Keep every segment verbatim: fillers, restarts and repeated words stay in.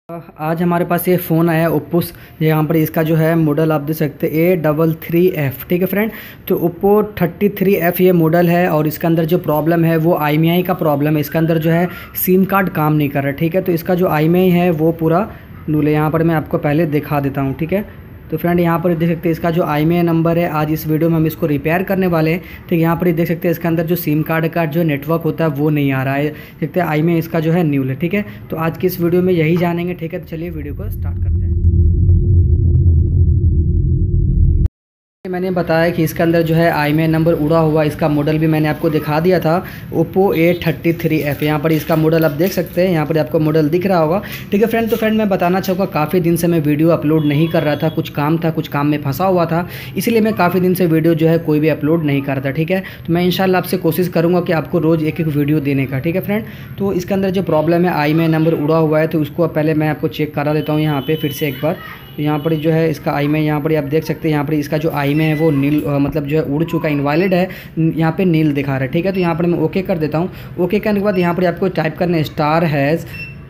आज हमारे पास ये फ़ोन आया ओप्पो। यहाँ पर इसका जो है मॉडल आप देख सकते हैं ए डबल थ्री एफ़। ठीक है फ्रेंड, तो ओप्पो थर्टी थ्री एफ़ ये मॉडल है और इसके अंदर जो प्रॉब्लम है वो आई एम ई आई का प्रॉब्लम है। इसके अंदर जो है सिम कार्ड काम नहीं कर रहा। ठीक है, तो इसका जो आई एम ई आई है वो पूरा नूल है। यहाँ पर मैं आपको पहले दिखा देता हूँ। ठीक है, तो फ्रेंड यहाँ पर देख सकते हैं इसका जो आई एम ई आई नंबर है। आज इस वीडियो में हम इसको रिपेयर करने वाले हैं। ठीक है, यहाँ पर देख सकते हैं इसके अंदर जो सिम कार्ड का जो नेटवर्क होता है वो नहीं आ रहा है। देखते हैं आई एम ई आई इसका जो है न्यू है। ठीक है, तो आज की इस वीडियो में यही जानेंगे। ठीक है, तो चलिए वीडियो को स्टार्ट करते हैं। मैंने बताया कि इसके अंदर जो है आई एम ई आई नंबर उड़ा हुआ, इसका मॉडल भी मैंने आपको दिखा दिया था Oppo A thirty three F. यहाँ पर इसका मॉडल आप देख सकते हैं, यहाँ पर आपको मॉडल दिख रहा होगा। ठीक है फ्रेंड, तो फ्रेंड मैं बताना चाहूँगा काफ़ी दिन से मैं वीडियो अपलोड नहीं कर रहा था। कुछ काम था, कुछ काम में फंसा हुआ था, इसलिए मैं काफ़ी दिन से वीडियो जो है कोई भी अपलोड नहीं कर रहा था। ठीक है, तो मैं इंशाल्लाह आपसे कोशिश करूँगा कि आपको रोज़ एक एक वीडियो देने का। ठीक है फ्रेंड, तो इसके अंदर जो प्रॉब्लम है आई एम ई आई नंबर उड़ा हुआ है, तो उसको पहले मैं आपको चेक करा देता हूँ यहाँ पर फिर से एक बार। तो यहाँ पर जो है इसका आई एम ई आई यहाँ पर आप देख सकते हैं, यहाँ पर इसका जो आई एम ई आई है वो नील मतलब जो है उड़ चुका, इनवैलिड है, यहाँ पे नील दिखा रहा है। ठीक है, तो यहाँ पर मैं ओके कर देता हूँ। ओके करने के बाद यहाँ पर आपको टाइप करना है star hash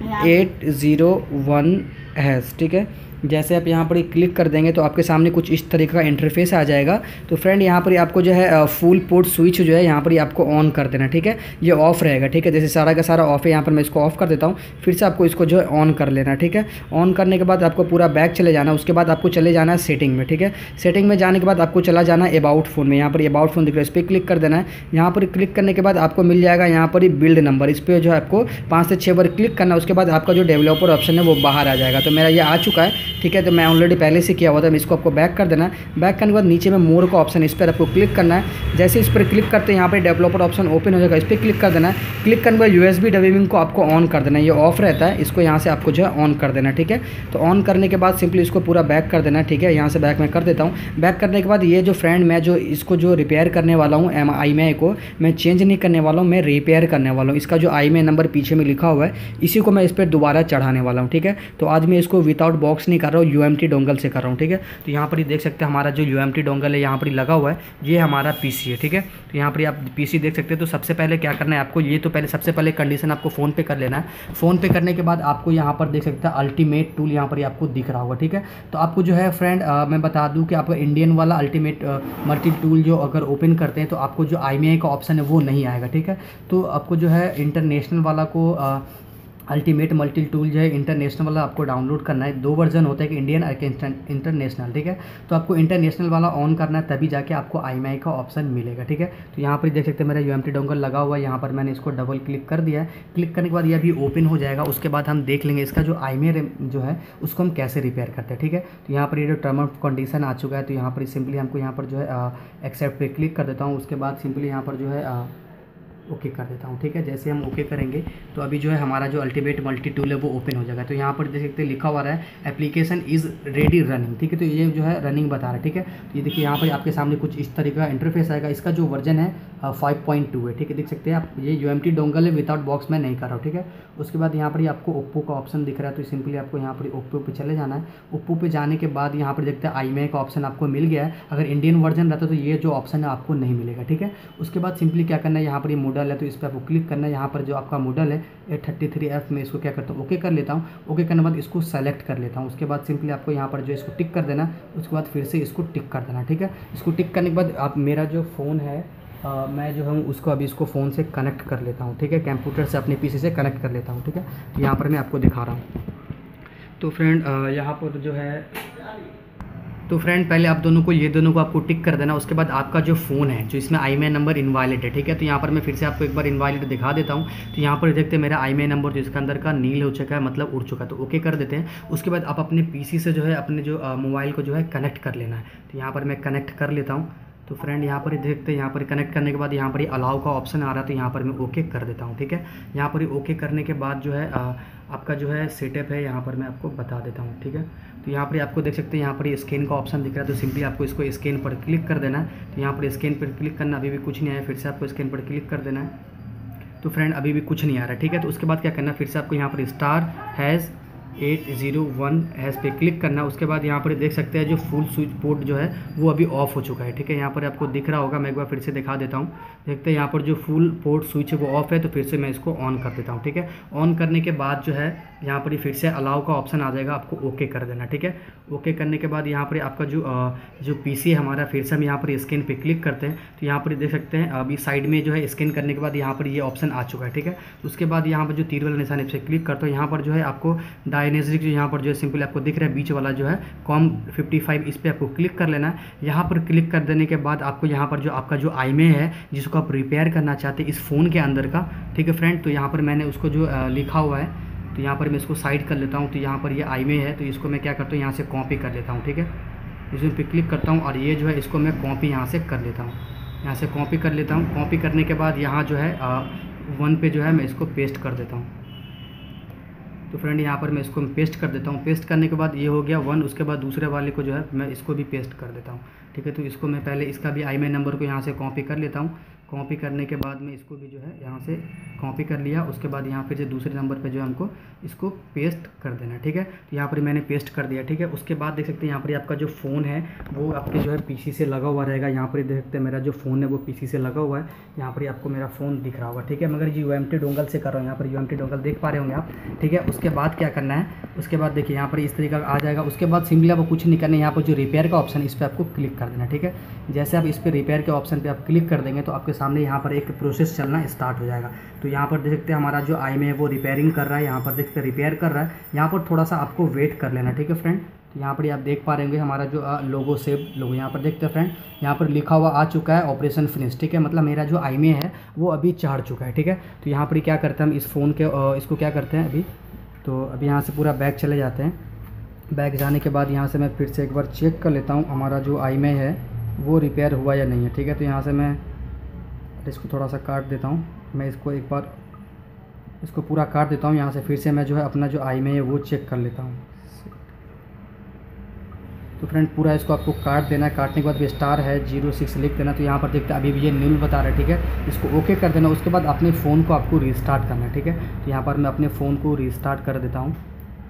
eight zero one hash. ठीक है, जैसे आप यहाँ पर क्लिक कर देंगे तो आपके सामने कुछ इस तरीके का इंटरफेस आ जाएगा। तो फ्रेंड यहाँ पर आपको जो है फुल पोर्ट स्विच जो है यहाँ पर आपको ऑन कर देना। ठीक है, ये ऑफ रहेगा। ठीक है, जैसे सारा का सारा ऑफ है, यहाँ पर मैं इसको ऑफ कर देता हूँ। फिर से आपको इसको जो है ऑन कर लेना। ठीक है, ऑन करने के बाद आपको पूरा बैक चले जाना। उसके बाद आपको चले जाना है सेटिंग में। ठीक है, सेटिंग में जाने के बाद आपको चला जाना है अबाउट फ़ोन में। यहाँ पर अबाउट फ़ोन दिख रहा है, इस पर क्लिक कर देना है। यहाँ पर क्लिक करने के बाद आपको मिल जाएगा यहाँ पर बिल्ड नंबर, इस पर जो है आपको पाँच से छः बार क्लिक करना। उसके बाद आपका जो डेवलपर ऑप्शन है वो बाहर आ जाएगा। तो मेरा ये आ चुका है। ठीक है, तो मैं ऑलरेडी पहले से किया हुआ था, इसको आपको बैक कर देना है। बैक करने के बाद नीचे में मोर का ऑप्शन, इस पर आपको क्लिक करना है। जैसे इस पर क्लिक करते हैं यहाँ पे डेवलपर ऑप्शन ओपन हो जाएगा, इस पर क्लिक कर देना है। क्लिक करने के बाद यूएसबी डबिंग को आपको ऑन कर देना है, ये ऑफ रहता है, इसको यहाँ से आपको जो है ऑन कर देना है। ठीक है, तो ऑन करने के बाद सिंपली इसको पूरा बैक कर देना है। ठीक है, यहाँ से बैक मैं कर देता हूँ। बैक करने के बाद ये जो फ्रेंड मैं जो इसको जो रिपेयर करने वाला हूँ आई एम ई आई को मैं चेंज नहीं करने वाला हूँ, मैं रिपेयर करने वाला हूँ। इसका जो आई एम ई आई नंबर पीछे में लिखा हुआ है इसी को मैं इस पर दोबारा चढ़ाने वाला हूँ। ठीक है, तो आज मैं इसको विदाउट बॉक्स नहीं कर रहा हूँ, यू एम टी डोंगल से कर रहा हूँ। ठीक है, तो यहाँ पर ही देख सकते हैं हमारा जो यू एम टी डोंगल है यहाँ पर लगा हुआ है, ये हमारा पीसी है। ठीक है, तो यहाँ पर आप पीसी देख सकते हैं। तो सबसे पहले क्या करना है आपको, ये तो पहले सबसे पहले कंडीशन आपको फ़ोन पे कर लेना है। फ़ोन पे करने के बाद आपको यहाँ पर देख सकते हैं अल्टीमेट टूल यहाँ पर आपको दिख रहा होगा। ठीक है, तो आपको जो है फ्रेंड मैं बता दूँ कि आपका इंडियन वाला अल्टीमेट मल्टी टूल जो अगर ओपन करते हैं तो आपको जो आई एम ई आई का ऑप्शन है वो नहीं आएगा। ठीक है, तो आपको जो है इंटरनेशनल वाला को आ, अल्टीमेट मल्टी टूल जो है इंटरनेशनल वाला आपको डाउनलोड करना है। दो वर्जन होता है कि इंडियन और इंटरनेशनल। ठीक है, तो आपको इंटरनेशनल वाला ऑन करना है, तभी जाके आपको आई एम ई आई का ऑप्शन मिलेगा। ठीक है, तो यहाँ पर देख सकते हैं मेरा यू एम टी डोंगल लगा हुआ है, यहाँ पर मैंने इसको डबल क्लिक कर दिया है। क्लिक करने के बाद ये भी ओपन हो जाएगा। उसके बाद हम देख लेंगे इसका जो आई एम ई आई जो है उसको हम कैसे रिपेयर करते हैं। ठीक है, तो यहाँ पर ये जो टर्म ऑफ कंडीशन आ चुका है, तो यहाँ पर सिंपली हमको यहाँ पर जो है एक्सेप्ट पे क्लिक कर देता हूँ। उसके बाद सिंपली यहाँ पर जो है आ, ओके कर देता हूँ। ठीक है, जैसे हम ओके करेंगे तो अभी जो है हमारा जो अल्टीमेट मल्टी टूल है वो ओपन हो जाएगा। तो यहाँ पर देख सकते हैं लिखा हुआ है एप्लीकेशन इज़ रेडी रनिंग। ठीक है, तो ये जो है रनिंग बता रहा है। ठीक है, तो ये देखिए यहाँ पर आपके सामने कुछ इस तरीके का इंटरफेस आएगा। इसका जो वर्जन है फाइव पॉइंट टू है। ठीक है, देख सकते हैं आप, ये यू एम टी डोंगल है, विदाउट बॉक्स में नहीं कर रहा हूँ। ठीक है, उसके बाद यहाँ पर आपको ओप्पो का ऑप्शन दिख रहा है, तो सिंपली आपको यहाँ पर ओप्पो पे चले जाना है। ओप्पो पे जाने के बाद यहाँ पर देखते हैं आई एम ई आई का ऑप्शन आपको मिल गया है। अगर इंडियन वर्जन रहता तो ये जो ऑप्शन है आपको नहीं मिलेगा। ठीक है, उसके बाद सिंपली क्या करना है, यहाँ पर ये मॉडल है तो इस पर आपको क्लिक करना है। यहाँ पर जो आपका मॉडल है ए थर्टी थ्री एफ़ में इसको क्या करता हूँ, ओके कर लेता हूँ। ओके करने के बाद इसको सेलेक्ट कर लेता हूँ। उसके बाद सिंपली आपको यहाँ पर जो इसको टिक कर देना, उसके बाद फिर से इसको टिक कर देना। ठीक है, इसको टिक करने के बाद आप मेरा जो फ़ोन है आ, मैं जो हूँ उसको अभी इसको फ़ोन से कनेक्ट कर लेता हूँ। ठीक है, कंप्यूटर से अपने पीसी से कनेक्ट कर लेता हूँ। ठीक है, यहाँ पर मैं आपको दिखा रहा हूँ। तो फ्रेंड यहाँ पर जो है तो फ्रेंड पहले आप दोनों को ये दोनों को आपको टिक कर देना। उसके बाद आपका जो फ़ोन है जो इसमें I M E I number invalid है। ठीक है, तो यहाँ पर मैं फिर से आपको एक बार इनवैलिड दिखा देता हूँ। तो यहाँ पर देखते हैं मेरा आई एम ई आई नंबर जो इसके अंदर का नील हो चुका है, मतलब उड़ चुका है, तो ओके कर देते हैं। उसके बाद आप अपने पीसी से जो है अपने जो मोबाइल को जो है कनेक्ट कर लेना है। तो यहाँ पर मैं कनेक्ट कर लेता हूँ। तो फ्रेंड यहाँ पर ही देखते हैं, यहाँ पर कनेक्ट करने के बाद यहाँ पर ही अलाउ का ऑप्शन आ रहा है, तो यहाँ पर मैं ओके कर देता हूँ। ठीक है, यहाँ पर ही ओके करने के बाद जो है आ, आपका जो है सेटअप है यहाँ पर मैं आपको बता देता हूँ। ठीक है, तो यहाँ पर आपको देख सकते हैं यहाँ पर स्कैन का ऑप्शन दिख रहा है, तो सिंपली आपको इसको स्कैन पर क्लिक कर देना है। तो यहाँ पर स्कैन पर क्लिक करना, अभी भी कुछ नहीं आया, फिर से आपको स्कैन पर क्लिक कर देना है। तो फ्रेंड अभी भी कुछ नहीं आ रहा है। ठीक है, तो उसके बाद क्या करना है, फिर से आपको यहाँ पर star hash eight zero one hash पे क्लिक करना। उसके बाद यहाँ पर देख सकते हैं जो फुल स्विच पोर्ट जो है वो अभी ऑफ हो चुका है, ठीक है। यहाँ पर आपको दिख रहा होगा, मैं एक बार फिर से दिखा देता हूँ। देखते हैं यहाँ पर जो फुल पोर्ट स्विच है वो ऑफ है, तो फिर से मैं इसको ऑन कर देता हूँ, ठीक है। ऑन करने के बाद जो है यहाँ पर फिर से अलाउ का ऑप्शन आ जाएगा, आपको ओके कर देना, ठीक है। ओके करने के बाद यहाँ पर आपका जो जो पीसी है हमारा, फिर से हम यहाँ पर स्कैन पे क्लिक करते हैं तो यहाँ पर देख सकते हैं अभी साइड में जो है स्कैन करने के बाद यहाँ पर ये ऑप्शन आ चुका है, ठीक है। उसके बाद यहाँ पर जो तीर वाला निशान पे क्लिक करते हो, यहाँ पर जो है आपको डायनेसिक जो यहाँ पर जो है सिंपल आपको दिख रहा है बीच वाला जो है कॉम फिफ्टी फाइव, इस पर आपको क्लिक कर लेना है। यहाँ पर क्लिक कर देने के बाद आपको यहाँ पर जो आपका जो आईमे है जिसको आप रिपेयर करना चाहते हैं इस फ़ोन के अंदर का, ठीक है फ्रेंड। तो यहाँ पर मैंने उसको जो लिखा हुआ है तो यहाँ पर मैं इसको साइड कर लेता हूँ। तो यहाँ पर ये आईमे है तो इसको मैं क्या करता हूँ यहाँ से कॉपी कर लेता हूँ, ठीक है। इसमें पे क्लिक करता हूँ और ये जो है इसको मैं कॉपी यहाँ से कर लेता हूँ, यहाँ से कॉपी कर लेता हूँ। कॉपी करने के बाद यहाँ जो है आ, वन पे जो है मैं इसको पेस्ट कर देता हूँ। तो फ्रेंड यहाँ पर मैं इसको पेस्ट कर देता हूँ। पेस्ट करने के बाद ये हो गया वन। उसके बाद दूसरे वाले को जो है मैं इसको भी पेस्ट कर देता हूँ, ठीक है। तो इसको मैं पहले इसका भी आईएमआई नंबर को यहाँ से कॉपी कर लेता हूँ। कॉपी करने के बाद में इसको भी जो है यहाँ से कॉपी कर लिया। उसके बाद यहाँ फिर से दूसरे नंबर पे जो है हमको इसको पेस्ट कर देना, ठीक है। तो यहाँ पर मैंने पेस्ट कर दिया, ठीक है। उसके बाद देख सकते हैं यहाँ पर आपका जो फ़ोन है वो आपके जो है पीसी से लगा हुआ रहेगा। यहाँ पर देख सकते हैं मेरा जो फ़ोन है वो पीसी से लगा हुआ है। यहाँ पर आपको मेरा फ़ोन दिख रहा होगा, ठीक है। मगर यू एम टी डोंगल से कर रहा हूँ, यहाँ पर यू एम टी डोंगल देख पा रहे होंगे आप, ठीक है। उसके बाद क्या करना है, उसके बाद देखिए यहाँ पर इस तरीका आ जाएगा। उसके बाद सिंपली आपको कुछ नहीं करना है, यहाँ पर जो रिपेयर का ऑप्शन है इस पर आपको क्लिक कर देना, ठीक है। जैसे आप इस पर रिपेयर के ऑप्शन पर आप क्लिक कर देंगे तो आपके सामने यहाँ पर एक प्रोसेस चलना स्टार्ट हो जाएगा। तो यहाँ पर देख सकते हैं हमारा जो आईएमआई है वो रिपेयरिंग कर रहा है, यहाँ पर देख सकते रिपेयर कर रहा है। यहाँ पर थोड़ा सा आपको वेट कर लेना, ठीक है फ्रेंड। तो यहाँ पर आप देख पा रहे होंगे हमारा जो लोगो सेव लोगो यहाँ पर देखते हैं फ्रेंड, यहाँ पर लिखा हुआ आ चुका है ऑपरेशन फिनिश, ठीक है। मतलब मेरा जो आईएमआई है वो अभी चढ़ चुका है, ठीक है। तो यहाँ पर क्या करते हैं हम इस फ़ोन के इसको क्या करते हैं अभी, तो अभी यहाँ से पूरा बैक चले जाते हैं। बैक जाने के बाद यहाँ से मैं फिर से एक बार चेक कर लेता हूँ हमारा जो आईएमआई है वो रिपेयर हुआ या नहीं है, ठीक है। तो यहाँ से मैं इसको थोड़ा सा काट देता हूँ, मैं इसको एक बार इसको पूरा काट देता हूँ। यहाँ से फिर से मैं जो है अपना जो आईएमआई है वो चेक कर लेता हूँ। तो फ्रेंड पूरा इसको आपको काट देना है। काटने के बाद स्टार है जीरो सिक्स लिख देना। तो यहाँ पर देखते हैं अभी भी ये नील बता रहा है, ठीक है। इसको ओके कर देना। उसके बाद अपने फ़ोन को आपको रीस्टार्ट करना है, ठीक है। तो यहाँ पर मैं अपने फ़ोन को रीस्टार्ट कर देता हूँ।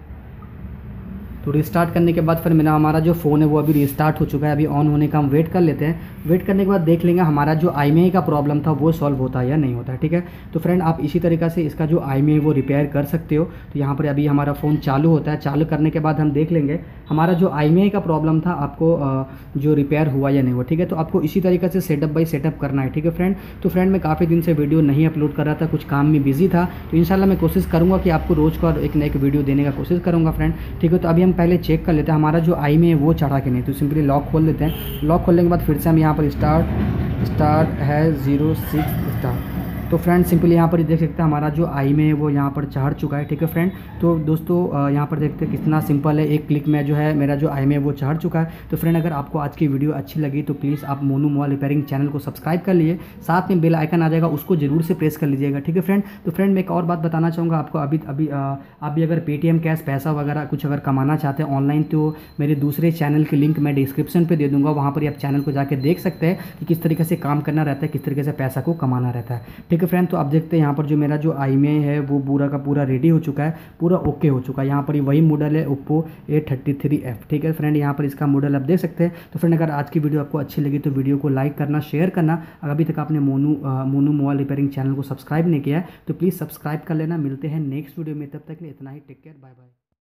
तो रिस्टार्ट करने के बाद फिर मेरा हमारा जो फ़ोन है वो अभी रिस्टार्ट हो चुका है। अभी ऑन होने का हम वेट कर लेते हैं। वेट करने के बाद देख लेंगे हमारा जो आईएमआई का प्रॉब्लम था वो सॉल्व होता है या नहीं होता है, ठीक है। तो फ्रेंड आप इसी तरीक़ा से इसका जो आईएमआई वो रिपेयर कर सकते हो। तो यहाँ पर अभी हमारा फ़ोन चालू होता है। चालू करने के बाद हम देख लेंगे हमारा जो आईएमआई का प्रॉब्लम था आपको जो रिपेयर हुआ या नहीं हुआ, ठीक है। तो आपको इसी तरीके से सेटअप बाई सेटअप करना है, ठीक है फ्रेंड। तो फ्रेंड मैं काफ़ी दिन से वीडियो नहीं अपलोड कर रहा था, कुछ काम में बिजी था। तो इंशाल्लाह मैं कोशिश करूँगा कि आपको रोज़ का एक न एक वीडियो देने का कोशिश करूँगा फ्रेंड, ठीक है। तो अभी हम पहले चेक कर लेते हैं हमारा जो आईएमआई है वो चढ़ा के नहीं। तो सिंपली लॉक खोल देते हैं। लॉक खोलने के बाद फिर से हम यहाँ पर स्टार्ट स्टार्ट है ज़ीरो सिक्स स्टार। तो फ्रेंड सिंपली यहाँ पर देख सकते हैं हमारा जो आईएमआई है वो यहाँ पर चढ़ चुका है, ठीक है फ्रेंड। तो दोस्तों यहाँ पर देखते हैं कितना सिंपल है, एक क्लिक में जो है मेरा जो आईएमआई वो चढ़ चुका है। तो फ्रेंड अगर आपको आज की वीडियो अच्छी लगी तो प्लीज़ आप मोनू मोबाइल रिपेयरिंग चैनल को सब्सक्राइब कर लीजिए। साथ में बेल आइकन आ जाएगा, उसको जरूर से प्रेस कर लीजिएगा, ठीक है फ्रेंड। तो फ्रेंड मैं एक और बात बताना चाहूँगा आपको, अभी अभी आप भी अगर पेटीएम कैश पैसा वगैरह कुछ अगर कमाना चाहते हैं ऑनलाइन तो मेरे दूसरे चैनल के लिंक मैं डिस्क्रिप्शन पर दे दूँगा। वहाँ पर आप चैनल को जाकर देख सकते हैं कि किस तरीके से काम करना रहता है, किस तरीके से पैसा को कमाना रहता है, ठीक है फ्रेंड। तो आप देखते हैं यहाँ पर जो मेरा जो आईएमआई है वो पूरा का पूरा रेडी हो चुका है, पूरा ओके हो चुका है। यहाँ पर वही मॉडल है Oppo A thirty three F, ठीक है फ्रेंड। यहाँ पर इसका मॉडल आप देख सकते हैं। तो फ्रेंड अगर आज की वीडियो आपको अच्छी लगी तो वीडियो को लाइक करना, शेयर करना। अगर अभी तक आपने Monu Monu mobile repairing channel को सब्सक्राइब नहीं किया है तो प्लीज़ सब्सक्राइब कर लेना। मिलते हैं नेक्स्ट वीडियो में, तब तक के लिए इतना ही। Take care, bye bye.